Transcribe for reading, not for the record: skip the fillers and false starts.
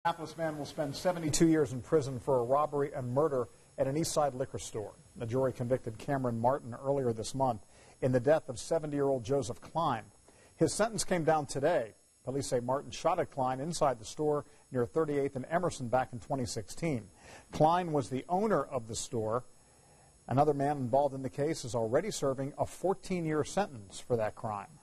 Minneapolis man will spend 72 years in prison for a robbery and murder at an Eastside liquor store. The jury convicted Cameron Martin earlier this month in the death of 70-year-old Joseph Klein. His sentence came down today. Police say Martin shot at Klein inside the store near 38th and Emerson back in 2016. Klein was the owner of the store. Another man involved in the case is already serving a 14-year sentence for that crime.